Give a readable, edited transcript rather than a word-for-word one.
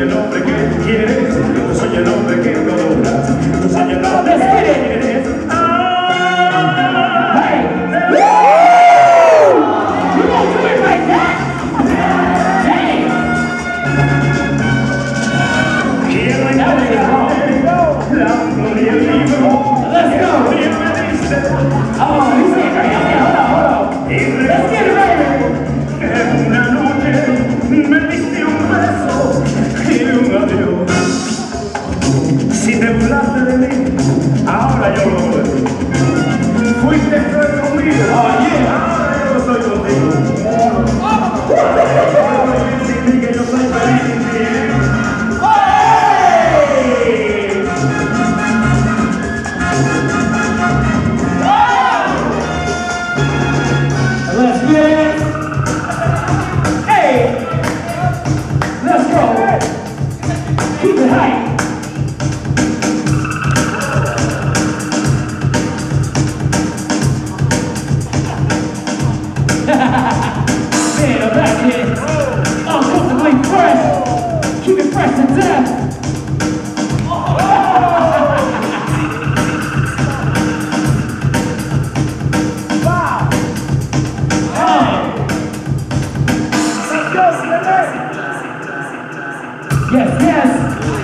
el hombre que tú quieres, yo soy el hombre que tú adoras, yo soy el hombre que quieres. Hey! You don't do it like that! Hey! Quiero entregarte la flor y el libro. Let's go! Oh, he's getting ready. Okay, hold on. Let's get it ready. En una noche me diste un beso y un adiós. Si te burlaste de mí, ahora yo lo soy. Fuiste cruel conmigo, ahora yo lo soy contigo. Sin ti que yo soy feliz sin ti. Let's get it. Hey, let's go. Keep it high. Man, I'm back here. Uncomfortably fresh. Keep it fresh to death. Yes, yes.